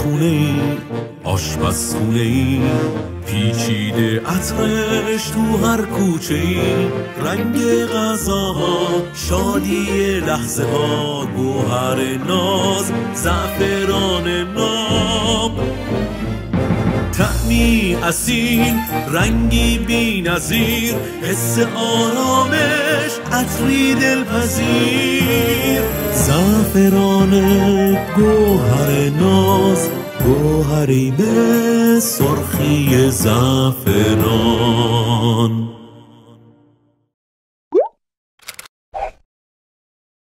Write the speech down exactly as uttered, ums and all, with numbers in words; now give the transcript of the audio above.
خونه‌ای، آشپزخونه‌ای، پیچیده عطرش تو هر کوچه‌ای، رنگ غذاها، شادی لحظه ها، گوهر ناز، زعفران ناب، طعمی اصیل، رنگی بی‌نظیر، حس آرامش، عطری دلپذیر، زعفران گوهر ناز، گوهری به سرخی زعفران.